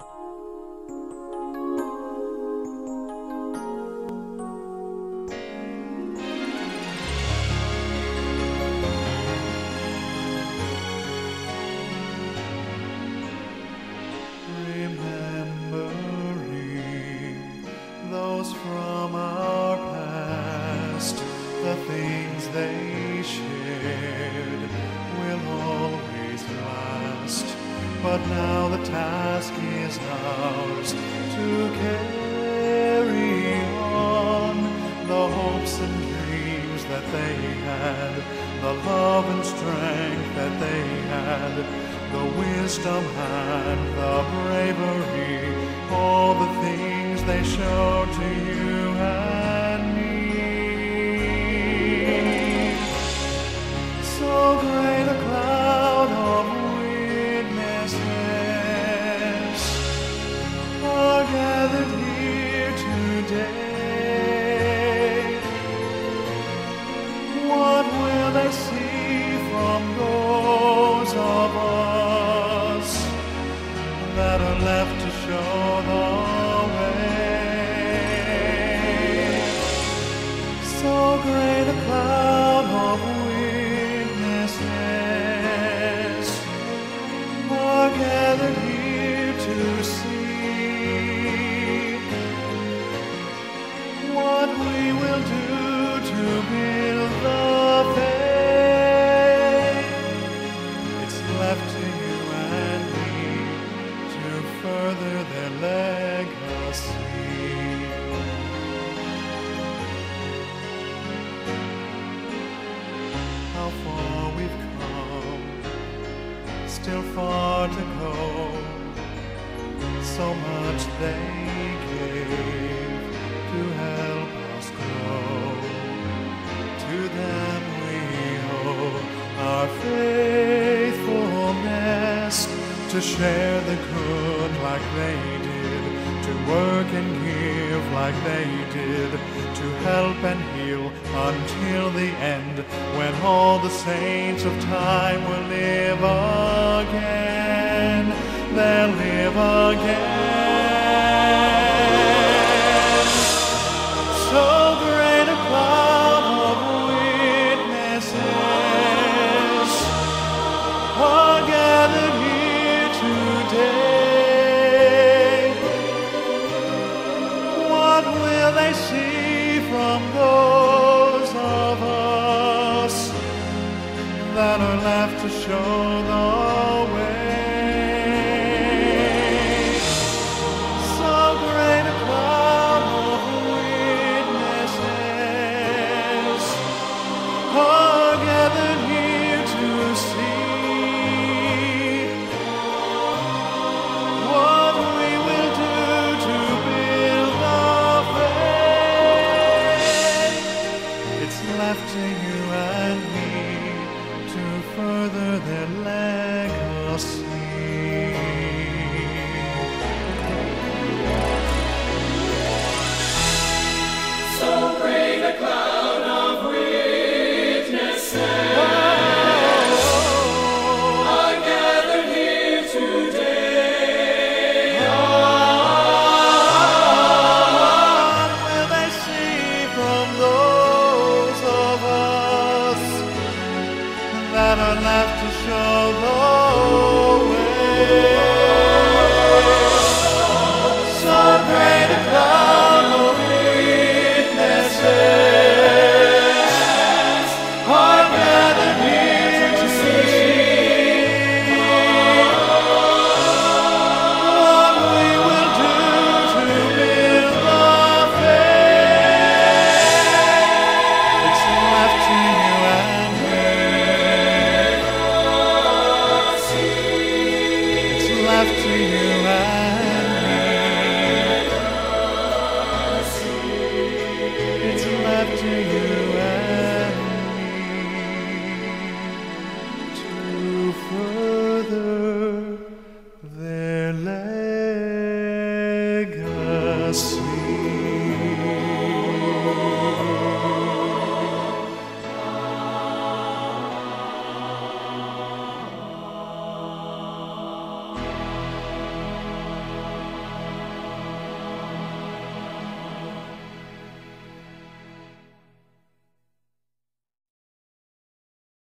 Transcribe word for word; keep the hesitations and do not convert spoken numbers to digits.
Remembering those from our past, the things they shared will always last. But now the task is ours to carry on the hopes and dreams that they had, the love and strength that they had, the wisdom and the bravery, all the things they showed to you and me. So great a cloud of witnesses are gathered here today. What will they see from those of us that are left to show the way? So great a cloud of witnesses are gathered here to see what we will do to build the faith. It's left to you and me to further their legacy. How far we've come, still far to go. So much they gave to help us grow. To them we owe our faithfulness, to share the good like they did, to work and give like they did, to help and heal until the end, when all the saints of time will live again. They'll live again. So great a cloud of witnesses are gathered here today. What will they see from those of us that are left to show the way? So great a cloud of witnesses are gathered here to see what we will do to build the faith. It's left to you and me to further their legacy. So great a cloud of witnesses are gathered here today. What will they see from those of us that are left to show the way? So great a cloud of witnesses are gathered here to see what we will do to build the faith. It's left to you and me. It's left to you